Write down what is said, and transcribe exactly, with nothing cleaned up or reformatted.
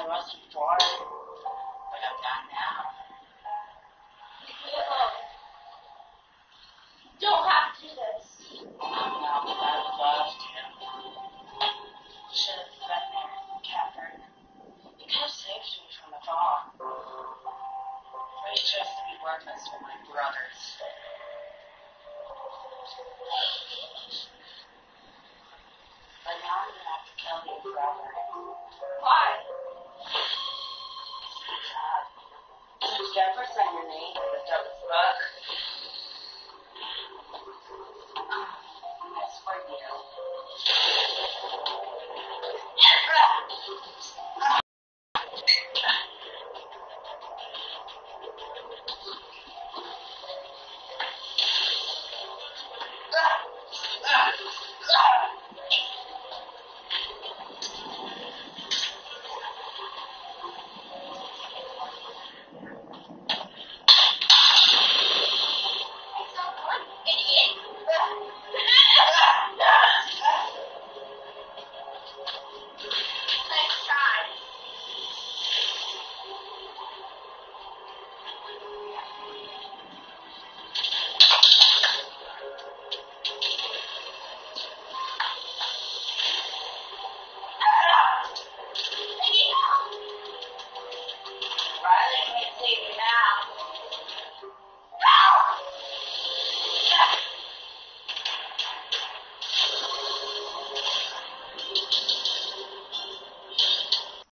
I wasn't before, but I'm not now. You don't have to do this. Oh, no, I would love to. Should have been there, Catherine. You could have saved me from the fall. But you chose to be worthless with my brothers. But now I'm gonna have to kill you forever. Why? God. Jefferson and me looked up his book. That's for you.